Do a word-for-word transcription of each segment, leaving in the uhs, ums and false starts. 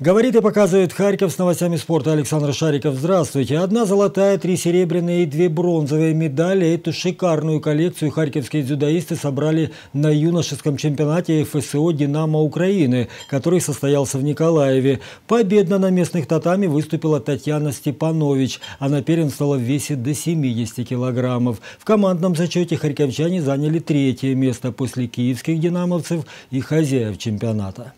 Говорит и показывает Харьков с новостями спорта Александр Шариков. Здравствуйте. Одна золотая, три серебряные и две бронзовые медали. Эту шикарную коллекцию харьковские дзюдоисты собрали на юношеском чемпионате эф эс о «Динамо Украины», который состоялся в Николаеве. Победно на местных татами выступила Татьяна Степанович. Она первенствовала в весе до семидесяти килограммов. В командном зачете харьковчане заняли третье место после киевских динамовцев и хозяев чемпионата.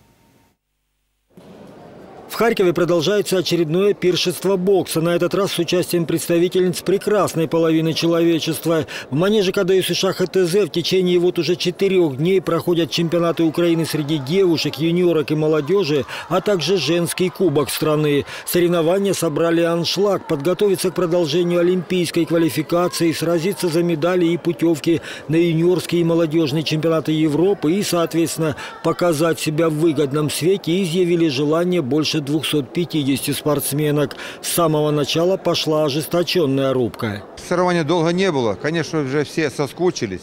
В Харькове продолжается очередное пиршество бокса, на этот раз с участием представительниц прекрасной половины человечества. В манеже ка дэ эс эс ха тэ зэ в течение вот уже четырех дней проходят чемпионаты Украины среди девушек, юниорок и молодежи, а также женский кубок страны. Соревнования собрали аншлаг, подготовиться к продолжению олимпийской квалификации, сразиться за медали и путевки на юниорские и молодежные чемпионаты Европы и, соответственно, показать себя в выгодном свете, изъявили желание больше двухсот пятидесяти спортсменок. С самого начала пошла ожесточенная рубка. Соревнований долго не было. Конечно, уже все соскучились.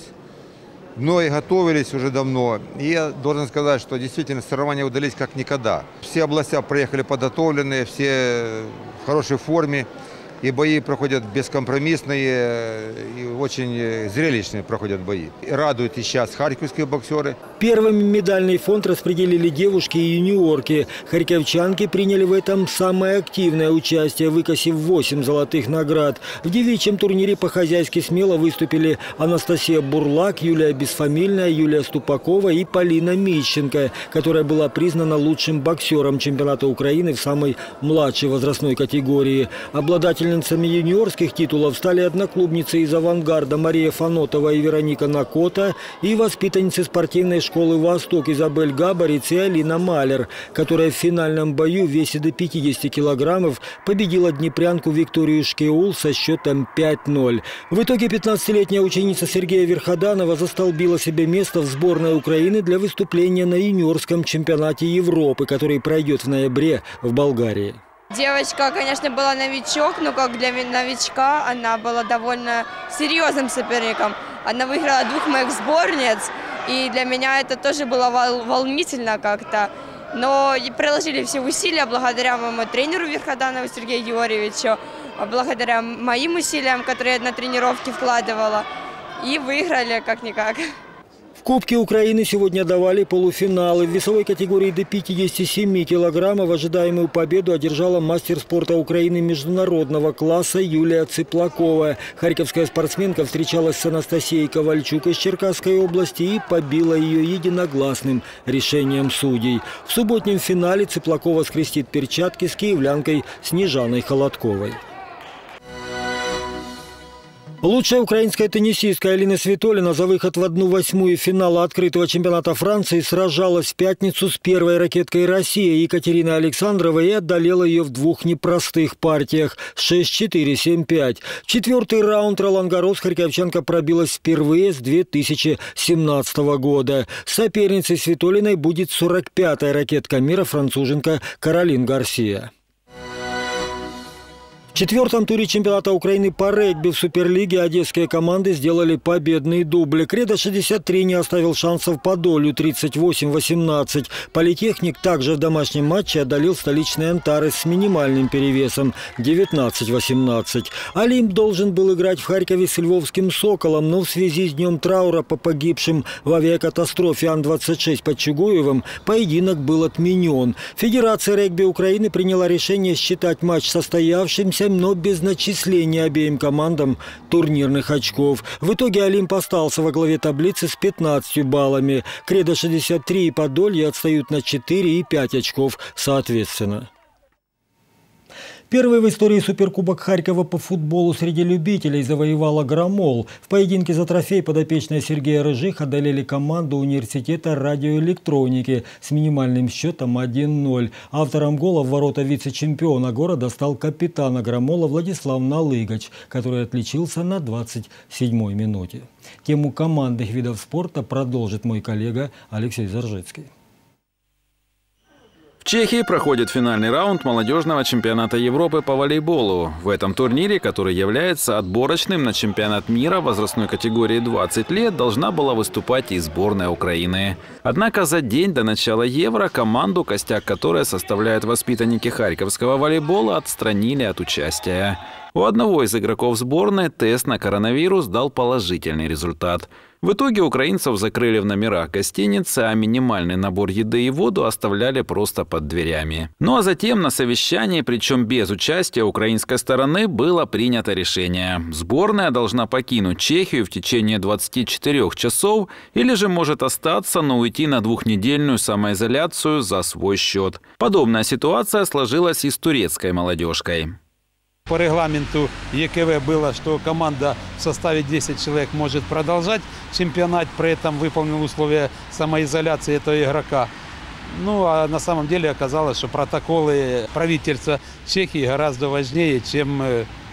Многие готовились уже давно. И я должен сказать, что действительно соревнования удались как никогда. Все области приехали подготовленные, все в хорошей форме. И бои проходят бескомпромиссные, и очень зрелищные проходят бои. И радуют и сейчас харьковские боксеры. Первыми медальный фонд распределили девушки и юниорки. Харьковчанки приняли в этом самое активное участие, выкосив восемь золотых наград. В девичьем турнире по-хозяйски смело выступили Анастасия Бурлак, Юлия Бесфамильная, Юлия Ступакова и Полина Мищенко, которая была признана лучшим боксером чемпионата Украины в самой младшей возрастной категории. Обладатель юниорских титулов стали одноклубницы из «Авангарда» Мария Фанотова и Вероника Накота и воспитанницы спортивной школы «Восток» Изабель Габариц и Алина Малер, которая в финальном бою в весе до пятидесяти килограммов победила днепрянку Викторию Шкеул со счетом пять ноль. В итоге пятнадцатилетняя ученица Сергея Верходанова застолбила себе место в сборной Украины для выступления на юниорском чемпионате Европы, который пройдет в ноябре в Болгарии. Девочка, конечно, была новичок, но как для новичка она была довольно серьезным соперником. Она выиграла двух моих сборниц, и для меня это тоже было волнительно как-то. Но приложили все усилия благодаря моему тренеру Верходанову Сергею Георгиевичу, благодаря моим усилиям, которые я на тренировке вкладывала, и выиграли как-никак. В Кубке Украины сегодня давали полуфиналы. В весовой категории до пятидесяти семи килограммов ожидаемую победу одержала мастер спорта Украины международного класса Юлия Цыплакова. Харьковская спортсменка встречалась с Анастасией Ковальчук из Черкасской области и побила ее единогласным решением судей. В субботнем финале Цыплакова скрестит перчатки с киевлянкой Снежаной Холодковой. Лучшая украинская теннисистка Алина Свитолина за выход в одну восьмую финала открытого чемпионата Франции сражалась в пятницу с первой ракеткой России Екатериной Александровой и одолела ее в двух непростых партиях – шесть четыре, семь пять. В четвертый раунд Ролан-Гаррос харьковчанка пробилась впервые с две тысячи семнадцатого года. Соперницей Свитолиной будет сорок пятая ракетка мира француженка Каролин Гарсия. В четвертом туре чемпионата Украины по регби в Суперлиге одесские команды сделали победный дубль. Кредо шестьдесят три не оставил шансов Подолью тридцать восемь восемнадцать. Политехник также в домашнем матче одолел столичный Антарес с минимальным перевесом девятнадцать восемнадцать. Олимп должен был играть в Харькове с Львовским «Соколом», но в связи с днем траура по погибшим в авиакатастрофе Ан двадцать шесть под Чугуевым поединок был отменен. Федерация регби Украины приняла решение считать матч состоявшимся, но без начисления обеим командам турнирных очков. В итоге Олимп остался во главе таблицы с пятнадцатью баллами. Кредо шестьдесят три и Подолье отстают на четыре и пять очков соответственно. Первый в истории суперкубок Харькова по футболу среди любителей завоевала «Громол». В поединке за трофей подопечные Сергея Рыжих одолели команду университета радиоэлектроники с минимальным счетом один ноль. Автором гола в ворота вице-чемпиона города стал капитан «Громола» Владислав Налыгач, который отличился на двадцать седьмой минуте. Тему командных видов спорта продолжит мой коллега Алексей Заржицкий. В Чехии проходит финальный раунд молодежного чемпионата Европы по волейболу. В этом турнире, который является отборочным на чемпионат мира возрастной категории двадцать лет, должна была выступать и сборная Украины. Однако за день до начала Евро команду, костяк которой составляют воспитанники харьковского волейбола, отстранили от участия. У одного из игроков сборной тест на коронавирус дал положительный результат. В итоге украинцев закрыли в номерах гостиницы, а минимальный набор еды и воду оставляли просто под дверями. Ну а затем на совещании, причем без участия украинской стороны, было принято решение. Сборная должна покинуть Чехию в течение двадцати четырёх часов или же может остаться, но уйти на двухнедельную самоизоляцию за свой счет. Подобная ситуация сложилась и с турецкой молодежкой. По регламенту ЕКВ было, что команда в составе десяти человек может продолжать чемпионат, при этом выполнил условия самоизоляции этого игрока. Ну, а на самом деле оказалось, что протоколы правительства Чехии гораздо важнее, чем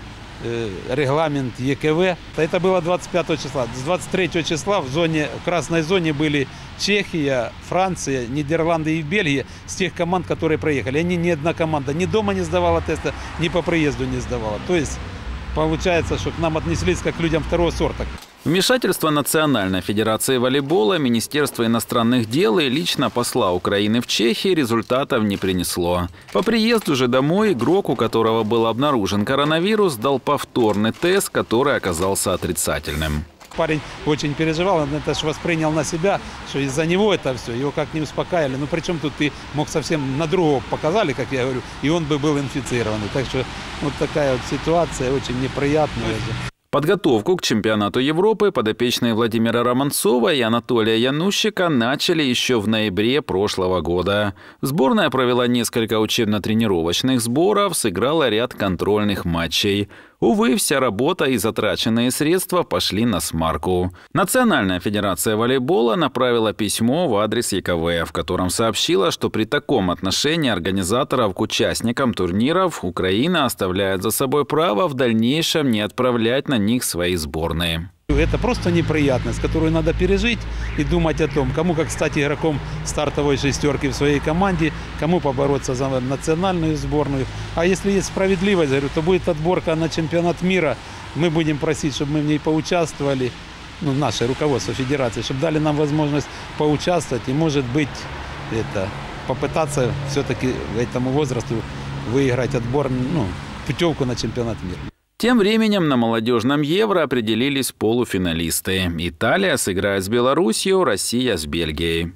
регламент ЕКВ. Это было двадцать пятого числа. С двадцать третьего числа в зоне, в красной зоне были Чехия, Франция, Нидерланды и Бельгия с тех команд, которые проехали. Они ни одна команда ни дома не сдавала теста, ни по приезду не сдавала. То есть получается, что к нам отнеслись как к людям второго сорта. Вмешательство Национальной федерации волейбола, Министерства иностранных дел и лично посла Украины в Чехии результатов не принесло. По приезду же домой игрок, у которого был обнаружен коронавирус, дал повторный тест, который оказался отрицательным. Парень очень переживал, он это же воспринял на себя, что из-за него это все, его как не успокаивали. Ну причем тут ты мог совсем на другого показали, как я говорю, и он бы был инфицированный. Так что вот такая вот ситуация очень неприятная. Подготовку к чемпионату Европы подопечные Владимира Романцова и Анатолия Янущика начали еще в ноябре прошлого года. Сборная провела несколько учебно-тренировочных сборов, сыграла ряд контрольных матчей. Увы, вся работа и затраченные средства пошли на смарку. Национальная федерация волейбола направила письмо в адрес ЕКВ, в котором сообщила, что при таком отношении организаторов к участникам турниров Украина оставляет за собой право в дальнейшем не отправлять на них свои сборные. Это просто неприятность, которую надо пережить и думать о том, кому, как стать игроком стартовой шестерки в своей команде, кому побороться за национальную сборную. А если есть справедливость, говорю, то будет отборка на чемпионат мира. Мы будем просить, чтобы мы в ней поучаствовали, ну, наше руководство федерации, чтобы дали нам возможность поучаствовать и, может быть, это, попытаться все-таки к этому возрасту выиграть отбор, ну, путевку на чемпионат мира. Тем временем на молодежном Евро определились полуфиналисты. Италия сыграет с Белоруссией, Россия с Бельгией.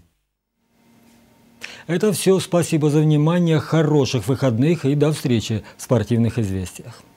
Это все. Спасибо за внимание. Хороших выходных и до встречи в спортивных известиях.